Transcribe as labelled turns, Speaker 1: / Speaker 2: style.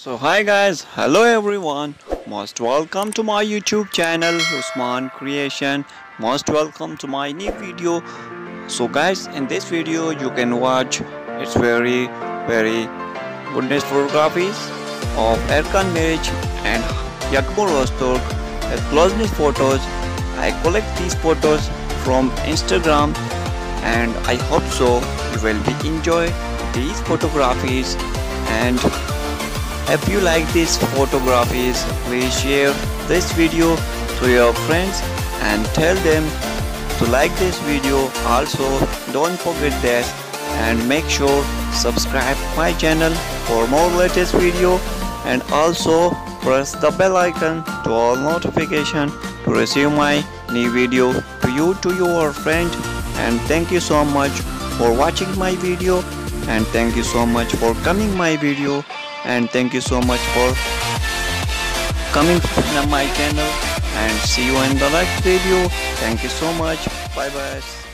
Speaker 1: So hi guys, hello everyone, most welcome to my YouTube channel Usman Creation. Most welcome to my new video. So guys, in this video you can watch it's very goodness photographies of Erkan Meriç and Yagmur ozturk as closeness photos. I collect these photos from Instagram and I hope so you will be enjoy these photographies. And if you like these photographies, please share this video to your friends and tell them to like this video. Also, don't forget that and make sure subscribe my channel for more latest video, and also press the bell icon to all notification to receive my new video to you to your friend. And thank you so much for watching my video, and thank you so much for coming my video, and thank you so much for coming to my channel, and see you in the next video. Thank you so much. Bye bye.